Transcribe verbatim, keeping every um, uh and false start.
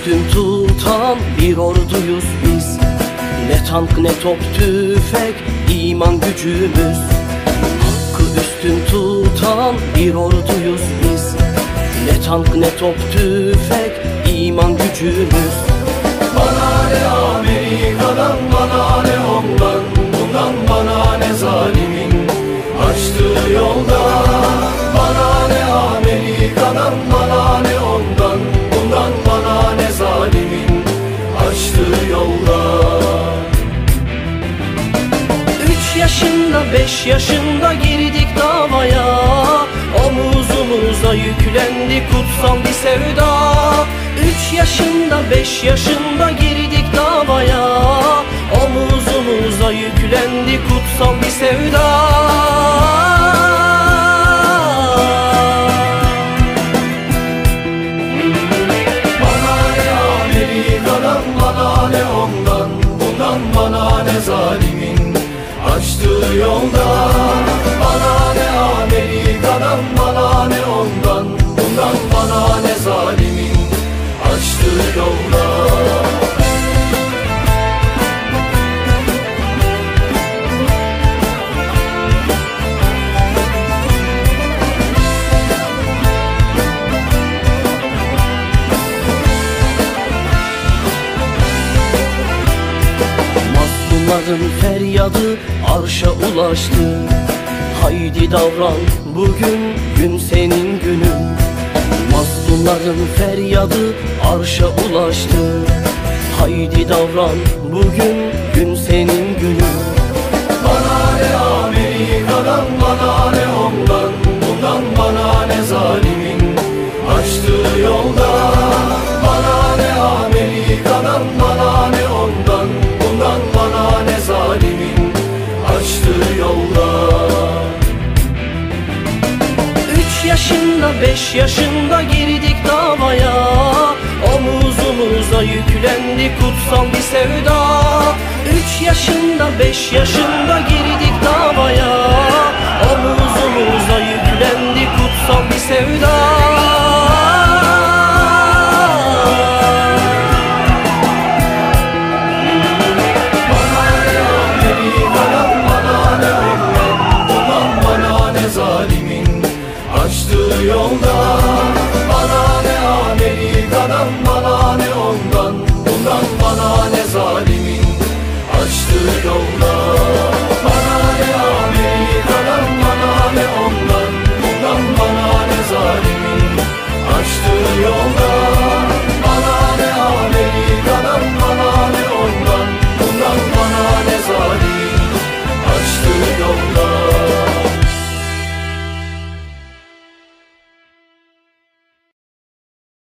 üstün tutan bir orduyuz biz. Ne tank ne top tüfek, iman gücümüz. Hakkı üstün tutan bir orduyuz biz. Ne tank ne top tüfek, iman gücümüz. Bana ne Amerika'dan, bana ne ondan, bundan bana ne zalimin açtığı yolda. Bana ne Amerika'dan, bana ne ondan, bundan bana ne zalimin açtığı yolda. Üç yaşında beş yaşında girdik davaya, omuzumuza yüklendi kutsal bir sevda. Üç yaşında beş yaşında girdik davaya, omuzumuza yüklendi kutsal bir sevda. Bana ne Amerika'dan, bana ne ondan, bundan bana ne zalimin açtığı yolda. Bana ne Amerika'dan, bana ne ondan, bundan bana ne zalimin açtığı yolda. Mazlumların feryadı arşa ulaştı. Haydi davran, bugün gün senin günün. Mazlumların feryadı arşa ulaştı. Haydi davran, bugün gün senin günün. Bana ne Amerika'dan, bana ne ondan, bundan bana ne zalimin açtığı yolda. Bana ne Amerika'dan, bana ne ondan, bundan bana ne zalimin açtığı yolda. Üç yaşında beş yaşında girdik davaya, omuzumuza yüklendi kutsal bir sevda. Üç yaşında beş yaşında girdik davaya, omuzumuza yüklendi kutsal bir sevda. Bana ne Amerika'dan, bana ne ondan, bundan bana ne zalimin açtığı yolda.